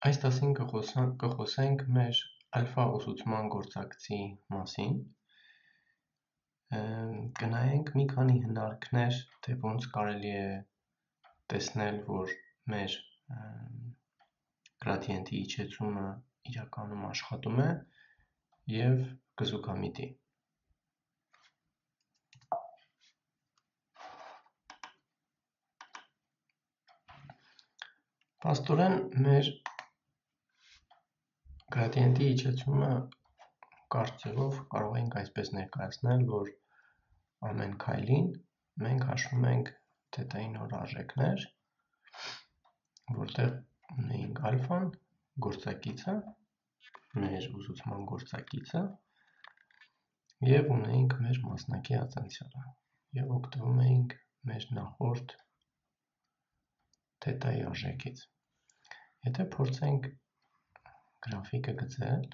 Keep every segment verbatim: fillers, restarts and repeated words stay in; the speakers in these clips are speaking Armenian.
Այս դասին կխոսենք մեր ալֆա ուսուցման գործակցի մասին, կնայենք մի քանի հնարքներ, թե ոնց կարելի է տեսնել, որ մեր գրադիենտի իջեցումը իրականում աշխատում է և կզուգամիտի։ Փաստորեն մեր գրադիենտի իջեցումը կարճ ձևով կարող ենք այսպես ներկայացնել, որ ամեն քայլին մենք հաշվում ենք թետայի նոր արժեքներ, որտեղ ունեինք ալֆան, գործակիցը, մեր ուսուցման գործակիցը և ունեինք մեր մասնակի ատենցիալը և օգտվում էինք մեր նախորդ թետայի արժեքից։ Եթե փորձենք գրաֆիկը գծել,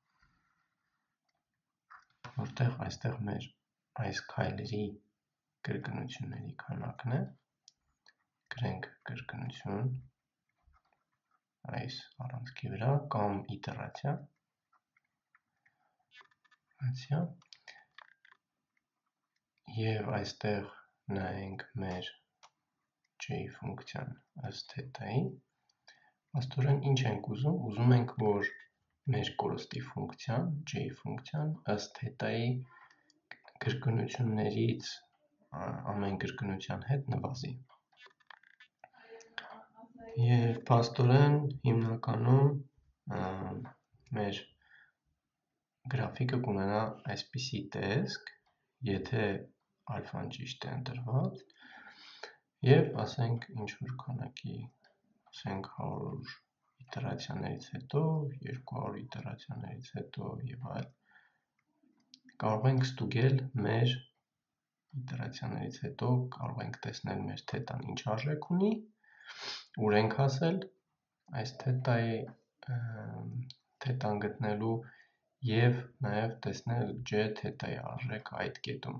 որտեղ այստեղ մեր այս քայլերի կրկնությունների քանակն է, գրենք կրկնություն այս առանցքի վրա կամ իտերացիա, և այստեղ նայենք մեր j ֆունկցիան ըստ թետայի, փաստորեն ինչ ենք ուզում, ուզում ենք, որ մեր կորստի ֆունկցիան, j ֆունկցիան ըստ թետայի կրկնություններից ամեն կրկնության հետ նվազի։ Եվ փաստորեն հիմնականում մեր գրաֆիկը կունենա այսպիսի տեսք, եթե ալֆան ճիշտ է ընտրված, և ասենք ինչ-որ քանակի, ասենք հարյուր իտերացիաներից հետո, երկու հարյուր իտերացիաներից հետո և այլն, կարող ենք ստուգել մեր իտերացիաներից հետո կարող ենք տեսնել մեր թետան ինչ արժեք ունի, ուր ենք հասել այս թետայի թետան գտնելու և նաև տեսնել j թետայի արժեքը այդ կետում,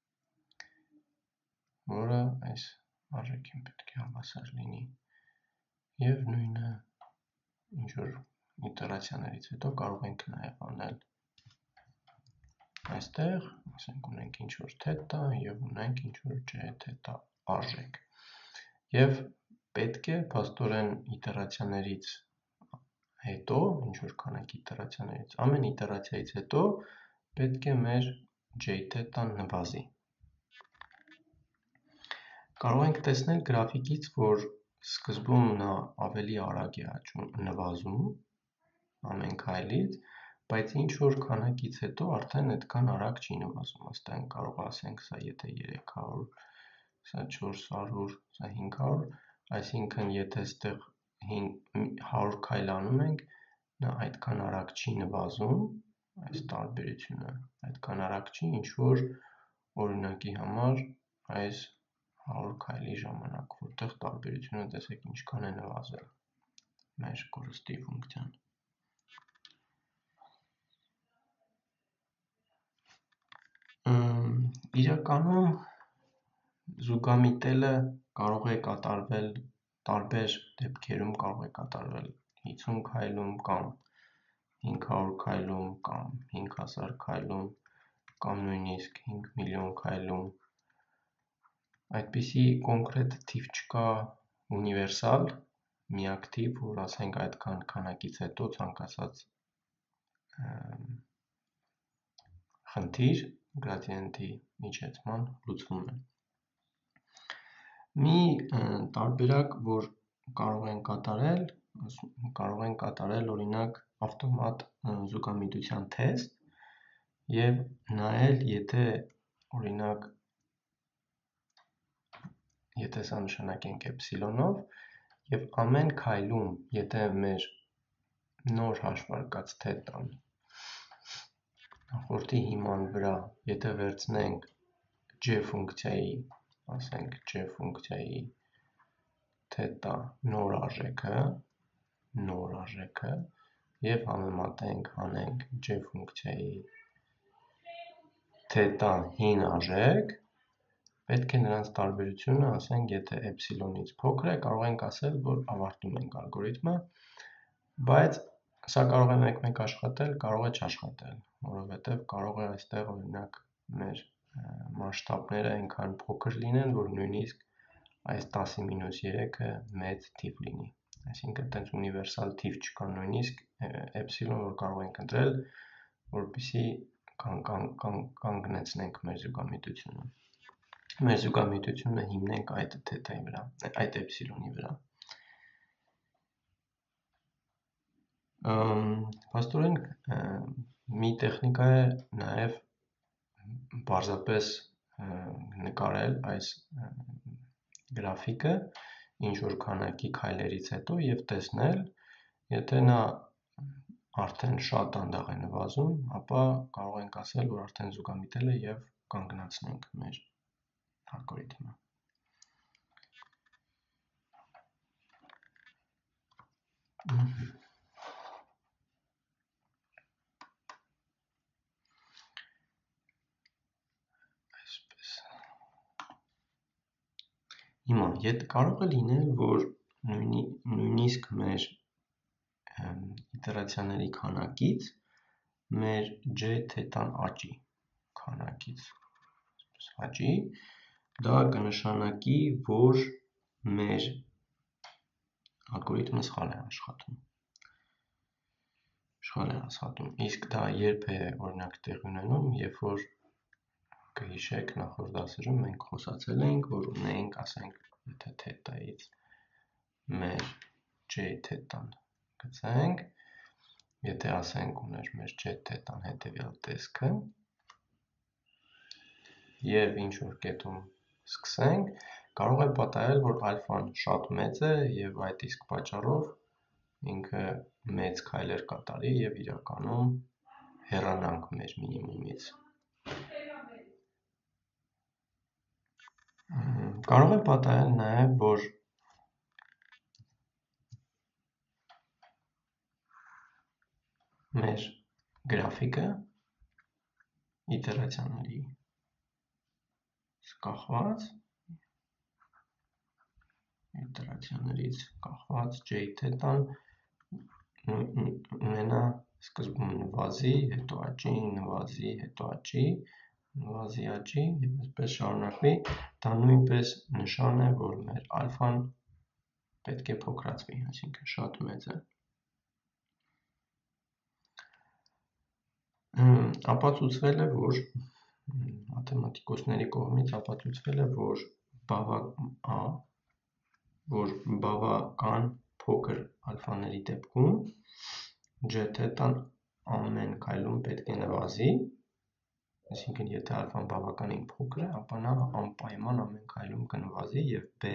որը այս արժեքին պետք է հավասար լինի, և նույնը ինչ-որ իտերացիաներից հետո կարող ենք նաև անել այստեղ, ասենք ունենք ինչ-որ թետա և ունենք ինչ-որ j թետա արժեք, և պետք է փաստորեն իտերացիաներից հետո, ինչ-որ քանակի իտերացիաներից, ամեն իտերացիայից հետո պետք է մեր j թետան նվազի։ Կարող ենք տեսնել գրաֆիկից, որ սկզբում նա ավելի արագ է նվազում ամեն քայլից, բայց ինչ-որ քանակից հետո արդեն այդքան արագ չի նվազում, այստեղ կարող ասենք սա եթե երեք հարյուր, սա չորս հարյուր, սա հինգ հարյուր, այսինքն եթե այստեղ հարյուր քայլ անում ենք, նա այդքան արագ չի նվազում, այս տարբերությունը այդքան արագ չի, ինչ-որ օրինակի համար այս հարյուր քայլի ժամանակ, որտեղ տարբերությունը տեսեք ինչքան է նվազել մեր կորստի ֆունկցիան։ Իրականում զուգամիտելը կարող է կատարվել տարբեր դեպքերում, կարող է կատարվել հիսուն քայլում կամ հինգ հարյուր քայլում կամ հինգ հազար քայլում կամ նույնիսկ հինգ միլիոն քայլում, այդպիսի կոնկրետ թիվ չկա ունիվերսալ, միակ թիվ, որ ասենք այդքան քանակից հետո ցանկացած խնդիր գրադիենտի իջեցման լուծվում է։ Մի տարբերակ, որ կարող ենք կատարել, կարող ենք կատարել օրինակ ավտոմատ զուգամիտության թեստ և նայել, եթե օրինակ եթե սա նշանակենք էպսիլոնով և ամեն քայլում, եթե մեր նոր հաշվարկած թետան նախորդի հիման վրա, եթե վերցնենք j ֆունկցիայի, ասենք j ֆունկցիայի թետա նոր արժեքը, նոր արժեքը և համեմատենք, հանենք j ֆունկցիայի թետա հին արժեք, պետք է նրանց տարբերությունը, ասենք եթե էպսիլոնից փոքր է, կարող ենք ասել, որ ավարտում ենք ալգորիթմը, Բայց սա կարող է մեկ-մեկ աշխատել, կարող է չաշխատել, որովհետև կարող է այստեղ օրինակ մեր մասշտաբները այնքան փոքր լինեն, որ նույնիսկ այս տասի մինուս երեքը մեծ թիվ լինի։ Այսինքն այդպես ունիվերսալ թիվ չկա, նույնիսկ էպսիլոն, որ կարող ենք ընտրել, որպեսզի կանգնեցնենք մեր զուգամիտությունը։ Մեր զուգամիտությունը հիմնենք այդ թեթայի վրա, այդ էպսիլոնի վրա։ Փաստորեն մի տեխնիկա է նաև պարզապես նկարել այս գրաֆիկը ինչ-որ քանակի քայլերից հետո և տեսնել, եթե նա արդեն շատ դանդաղ է նվազում, ապա կարող ենք ասել, որ արդեն զուգամիտել է և կանգնացնենք մեր ալգորիթմը։ Հիմա, եթե կարող է լինել, որ նույնիսկ մեր իտերացիաների քանակից մեր j թետան աճի քանակից աճի, դա կնշանակի, որ մեր ալգորիթմը սխալ է աշխատում։ Սխալ է աշխատում։ Իսկ դա երբ է օրինակ տեղի ունենում, երբ որ կհիշեք նախորդ դասերում մենք խոսացել էինք, որ ունենք, ասենք, եթե թետայից մեր j թետան գծենք, եթե ասենք ուներ մեր j թետան հետևյալ տեսքը և ինչ-որ կետում սկսենք, կարող է պատահել, որ ալֆան շատ մեծ է և այդ իսկ պատճառով ինքը մեծ քայլեր կատարի և իրականում հեռանանք մեր մինիմումից։ Կարող է պատահել նաև, որ մեր գրաֆիկը իտերացիաների կախված, իտերացիաներից կախված j թետան ունենա սկզբում նվազի, հետո աճի, նվազի, հետո աճի, նվազի, աճի և այսպես շարունակվի, դա նույնպես նշան է, որ մեր ալֆան պետք է փոքրացվի, այսինքն շատ մեծ է։ Ապացուցվել է, որ մաթեմատիկոսների կողմից ապացուցվել է, որ որ բավական փոքր ալֆաների դեպքում j թետան ամեն քայլում պետք է նվազի, այսինքն եթե ալֆան բավականին փոքր է, ապա նա անպայման ամեն քայլում կնվազի և b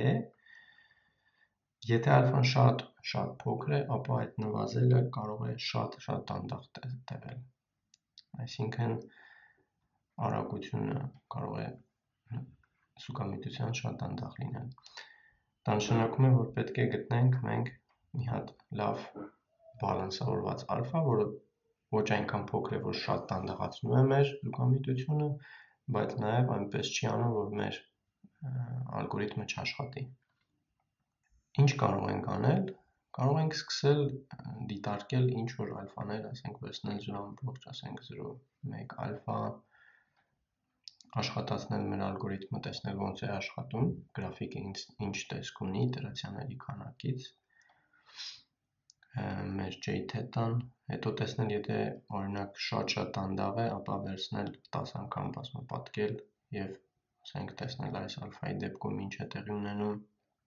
եթե ալֆան շատ շատ փոքր է, ապա այդ նվազելը կարող է շատ շատ դանդաղ տևել, այսինքն արագությունը կարող է զուգամիտության շատ դանդաղ լինել։ Դա նշանակում է, որ պետք է գտնենք մենք մի հատ լավ բալանսավորված ալֆա, որը ոչ այնքան փոքր է, որ շատ դանդաղացնում է մեր զուգամիտությունը, բայց նաև այնպես չի անում, որ մեր ալգորիթմը չաշխատի։ Ինչ կարող ենք անել, կարող ենք սկսել դիտարկել ինչ-որ ալֆաներ, ասենք վերցնել զրո ամբողջ, ասենք զրո մեկ ալֆա, աշխատացնել մեր ալգորիթմը, տեսնել ոնց է աշխատում, գրաֆիկը ինչ տեսք ունի իտերացիաների քանակից, մեր j թետան, հետո տեսնել, եթե օրինակ շատ-շատ դանդաղ է, ապա վերցնել տասը անգամ բազմապատկել և ասենք տեսնել այս ալֆայի դեպքում ինչ է տեղի ունենում։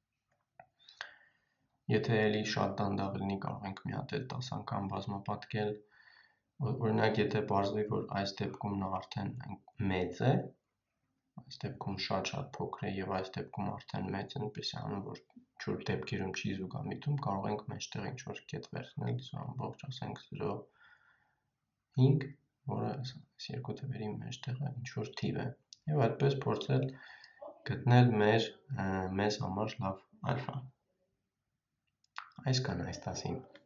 Եթե էլի շատ դանդաղ լինի, կարող ենք մի հատ էլ տասը անգամ բազմապատկել, օրինակ եթե պարզվի, որ այս դեպքում նա արդեն մեծ է, այս դեպքում շատ-շատ փոքր է և այս դեպքում արդեն մեծ է, այնպես է անում, որ ինչ-որ դեպքերում չի զուգամիտում, կարող ենք մեջտեղ ինչ-որ կետ վերցնել, զրո ամբողջ, ասենք զրո հինգ, որը այս երկու թվերի մեջտեղը ինչ-որ թիվ է, և այդպես փորձել գտնել մեր մեզ համար լավ ալֆա։ Այսքանը այս դասին։